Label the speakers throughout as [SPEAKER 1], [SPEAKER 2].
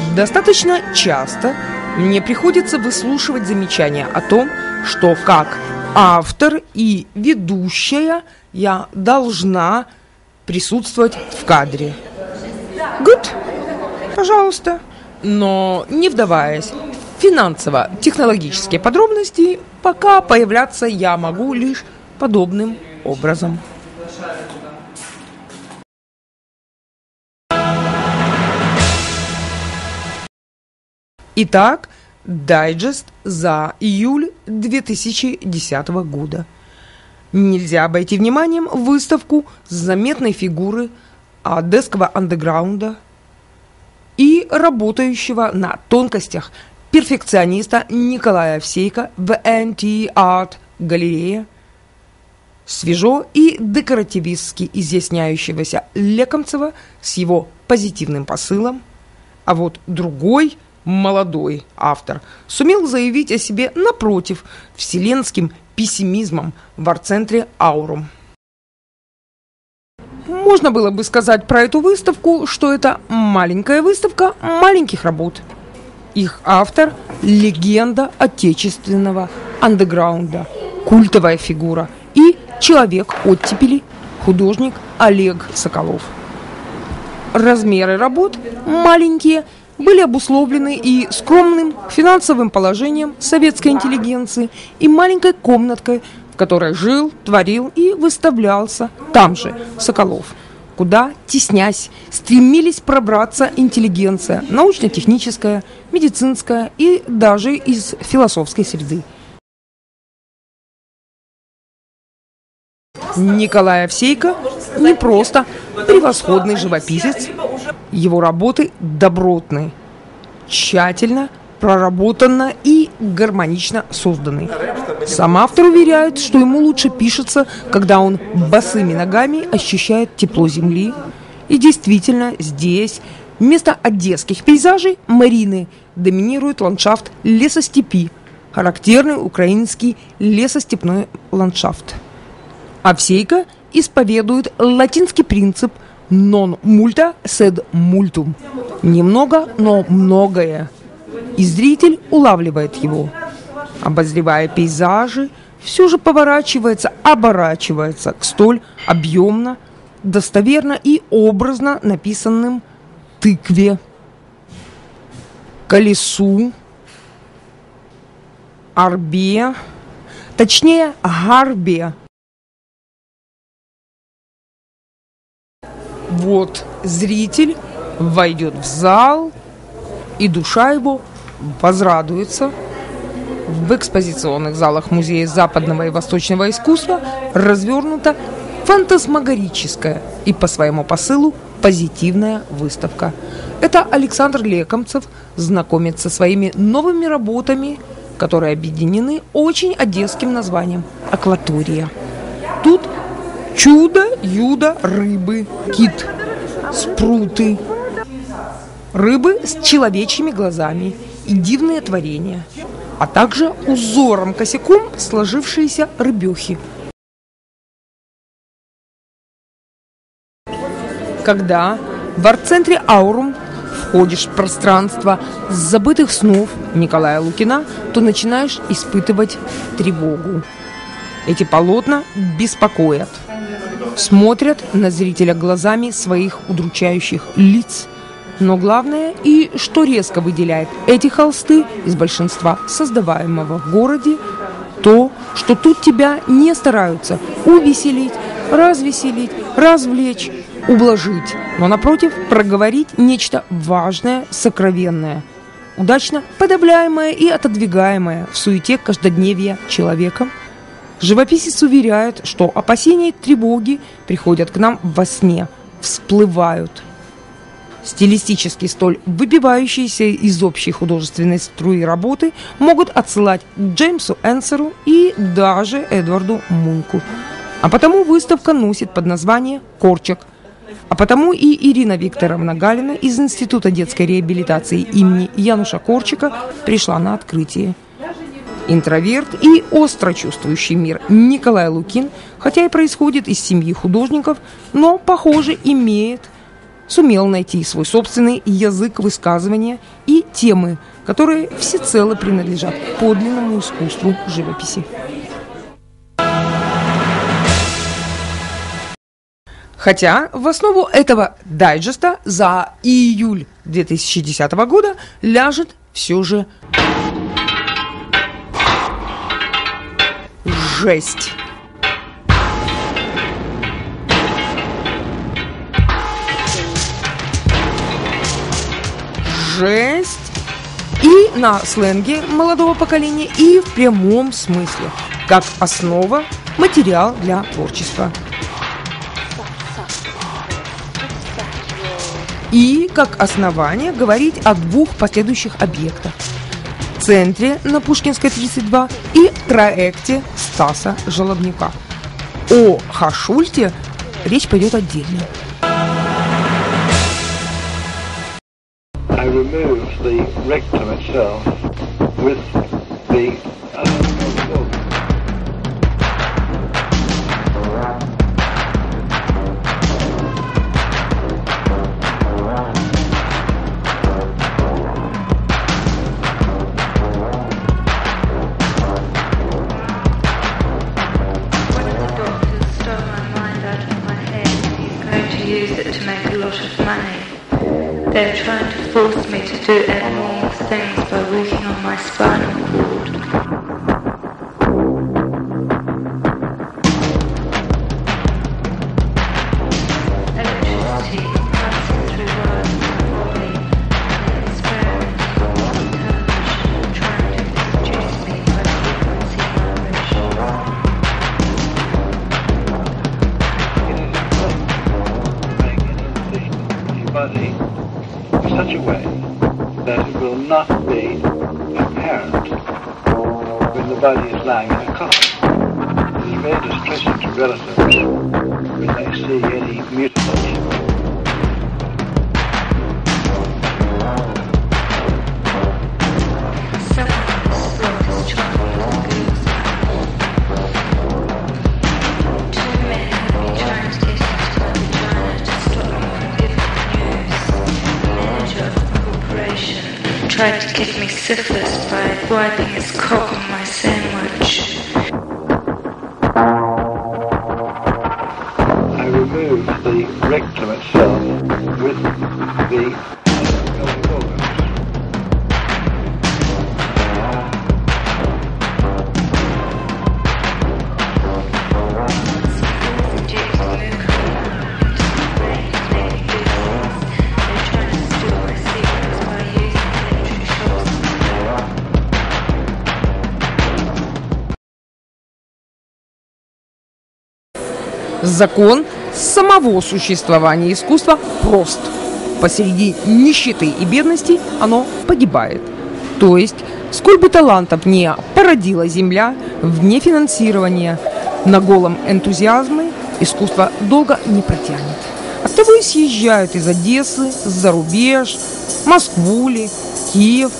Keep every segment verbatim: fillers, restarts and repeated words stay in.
[SPEAKER 1] Достаточно часто мне приходится выслушивать замечания о том, что как автор и ведущая я должна присутствовать в кадре. Good, пожалуйста. Но не вдаваясь в финансово-технологические подробности, пока появляться я могу лишь подобным образом. Итак, дайджест за июль две тысячи десятого года. Нельзя обойти вниманием выставку заметной фигуры одесского андеграунда и работающего на тонкостях перфекциониста Николая Овсейка в эн ти Art галерее, свежо и декоративистски изъясняющегося Лекомцева с его позитивным посылом, а вот другой молодой автор сумел заявить о себе, напротив, вселенским пессимизмом в арт-центре Аурум. Можно было бы сказать про эту выставку, что это маленькая выставка маленьких работ. Их автор – легенда отечественного андеграунда, культовая фигура и человек оттепели, художник Олег Соколов. Размеры работ маленькие – были обусловлены и скромным финансовым положением советской интеллигенции, и маленькой комнаткой, в которой жил, творил и выставлялся там же Соколов, куда, теснясь, стремились пробраться интеллигенция, научно-техническая, медицинская и даже из философской среды. Николай Овсейко не просто превосходный живописец, его работы добротны, тщательно, проработанно и гармонично созданы. Сам автор уверяет, что ему лучше пишется, когда он босыми ногами ощущает тепло земли. И действительно, здесь вместо одесских пейзажей Марины доминирует ландшафт лесостепи, характерный украинский лесостепной ландшафт. Овсейко исповедует латинский принцип «non multa sed multum» – немного, но многое. И зритель улавливает его. Обозревая пейзажи, все же поворачивается, оборачивается к столь объемно, достоверно и образно написанным тыкве, колесу, арбе, точнее гарбе. Вот зритель войдет в зал, и душа его возрадуется. В экспозиционных залах Музея западного и восточного искусства развернута фантасмагорическая и по своему посылу позитивная выставка. Это Александр Лекомцев знакомит со своими новыми работами, которые объединены очень одесским названием «Акватория». Тут чудо, юдо, рыбы, кит, спруты, рыбы с человечьими глазами и дивные творения, а также узором-косяком сложившиеся рыбехи. Когда в арт-центре Аурум входишь в пространство забытых снов Николая Лукина, то начинаешь испытывать тревогу. Эти полотна беспокоят. Смотрят на зрителя глазами своих удручающих лиц. Но главное, и что резко выделяет эти холсты из большинства создаваемого в городе, то, что тут тебя не стараются увеселить, развеселить, развлечь, ублажить, но, напротив, проговорить нечто важное, сокровенное, удачно подавляемое и отодвигаемое в суете каждодневья человеком. Живописец уверяет, что опасения и тревоги приходят к нам во сне, всплывают. Стилистически столь выбивающиеся из общей художественной струи работы могут отсылать к Джеймсу Энсеру и даже Эдварду Мунку. А потому выставка носит под название «Корчак». А потому и Ирина Викторовна Галина из Института детской реабилитации имени Януша Корчика пришла на открытие. Интроверт и остро чувствующий мир Николай Лукин, хотя и происходит из семьи художников, но, похоже, имеет сумел найти свой собственный язык высказывания и темы, которые всецело принадлежат подлинному искусству живописи. Хотя в основу этого дайджеста за июль две тысячи десятого года ляжет все же жесть. Жесть и на сленге молодого поколения, и в прямом смысле, как основа, материал для творчества. И как основание говорить о двух последующих объектах: центре на Пушкинской тридцать два и проекте Стаса Жолобнюка. О Хашульте речь пойдет отдельно.
[SPEAKER 2] I remove the rectum itself with the uh,
[SPEAKER 3] use it to make a lot of money. They're trying to force me to do abnormal things by working on my spinal cord. Electricity passing through wires in my body, and experimenting on television, trying to seduce me by frequency vibration.
[SPEAKER 2] Body in such a way that it will not be apparent when the body is lying in a cot. It is very distressing to relatives when they see any mutilation.
[SPEAKER 3] Tried to give me syphilis by wiping his cock on my sandwich.
[SPEAKER 2] I remove the rectum itself with the pelvic organs.
[SPEAKER 1] Закон самого существования искусства прост. Посреди нищеты и бедности оно погибает. То есть, сколь бы талантов не породила земля, вне финансирования, на голом энтузиазме искусство долго не протянет. Оттого и съезжают из Одессы, за рубеж, Москву ли, Киев.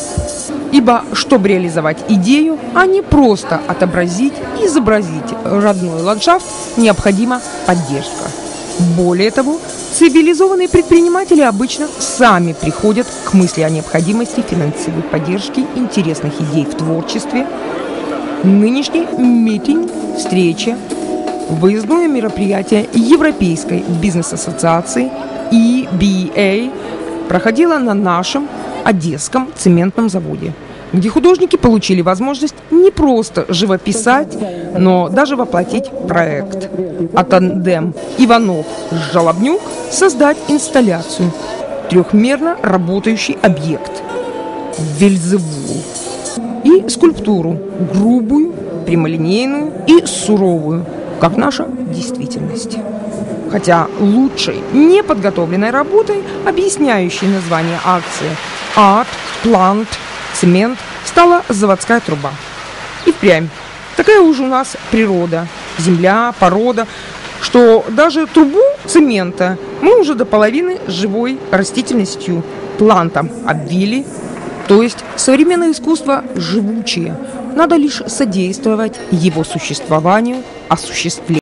[SPEAKER 1] Ибо, чтобы реализовать идею, а не просто отобразить и изобразить родной ландшафт, необходима поддержка. Более того, цивилизованные предприниматели обычно сами приходят к мысли о необходимости финансовой поддержки интересных идей в творчестве. Нынешний митинг, встреча, выездное мероприятие Европейской бизнес-ассоциации и би эй проходило на нашем Одесском цементном заводе, где художники получили возможность не просто живописать, но даже воплотить проект. А тандем Иванов-Жолобнюк создать инсталляцию, трехмерно работающий объект Вельзевул и скульптуру грубую, прямолинейную и суровую, как наша действительность. Хотя лучшей неподготовленной работой, объясняющей название акции «Арт, плант, цемент», стала заводская труба. И впрямь. Такая уж у нас природа, земля, порода, что даже трубу цемента мы уже до половины живой растительностью, плантом обвили. То есть современное искусство живучее. Надо лишь содействовать его существованию, осуществлению.